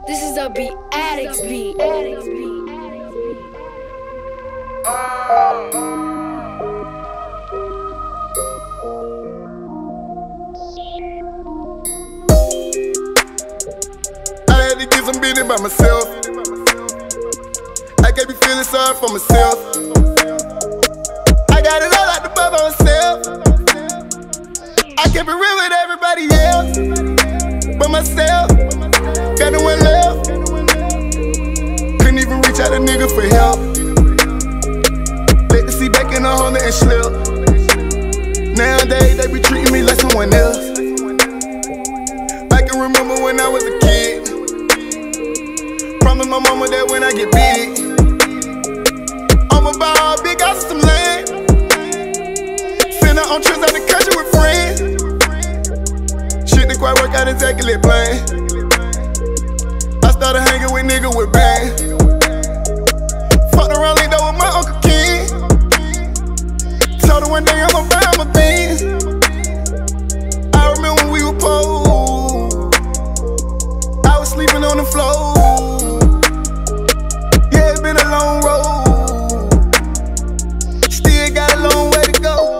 This is a beat, Addicts beat. I had to get some beating by myself. I can't be feeling sorry for myself. I got it all out the butt by myself. I can't be real with everybody else but myself. Got no one left. Couldn't even reach out a nigga for help. Let the seat back in the Honda and slip. Nowadays they be treating me like someone else. I can remember when I was a kid. Promised my mama that when I get big, I'ma buy a big house and some land. Send her on trips out the country with friends. Shit didn't quite work out exactly planned. I started hanging with niggas with bands. Fucked around, linked up with my Uncle Ken. Told her one day I'ma buy him a Benz. I remember when we were poor, I was sleeping on the floor. Yeah, it's been a long road, still got a long way to go.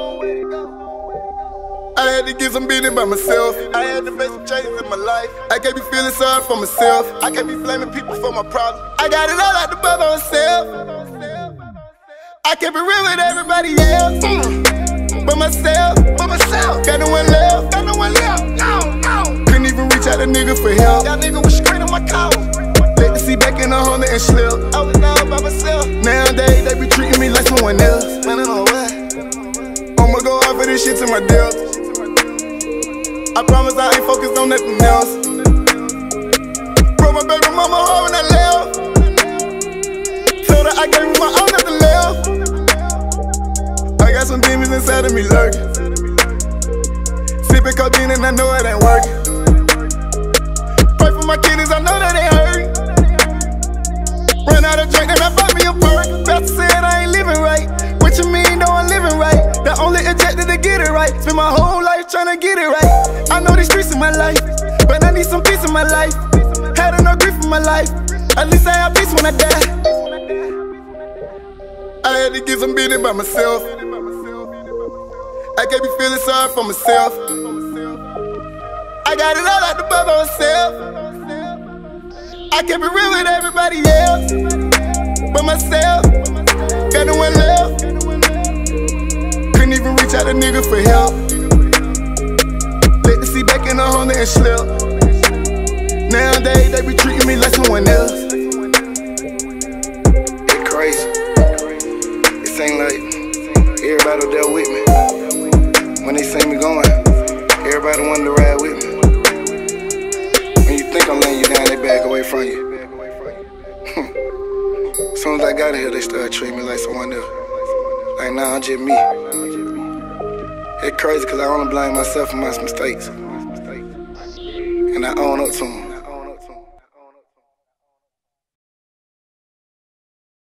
I had to get some beating by myself. I had to make some changes in my life. I can't be feeling sorry for myself. I can't be blaming people for my problems. I got it all out the butt by myself. I can't be real with everybody else but myself. Got no one left. No. Couldn't even reach out a nigga for help. That nigga was screaming my call. Let the seat back in the Honda and slip. I was all by myself. Nowadays they be treating me like someone else. Man, I know what. I'ma go out for this shit to my death. I promise I ain't focused on nothing else. Broke my baby mama hard when I left. Told her I gave her my own nothing left. I got some demons inside of me lurking. Sipping codeine and I know it ain't working. Pray for my kidneys, I know that they hurt. Run out of drink and I bought me a perk. Pastor said I ain't living right. What you mean, no, I'm living right? The only objective to get it right. Spend my whole life trying to get it right. I know these streets in my life, but I need some peace in my life. Had enough grief in my life. At least I have peace when I die. I had to get some beating by myself. I can't be feeling sorry for myself. I got it all out the butt by myself. I can't be real with everybody else but myself. Got no one left. Couldn't even reach out a nigga for help. Let the seat back in the Honda and slip. Nowadays they be treating me like someone else. It's crazy. It seems like everybody there with me. When they see me going, everybody wanted to ride with me. When you think I'm letting you down, they back away from you. As soon as I got here, they started treating me like someone else. Like, nah, I'm just me. It's crazy because I only blame myself for my mistakes. And I own up to them.